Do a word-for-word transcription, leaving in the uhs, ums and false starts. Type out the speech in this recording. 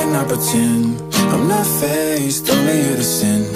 cannot pretend I'm not faced, only here to sin.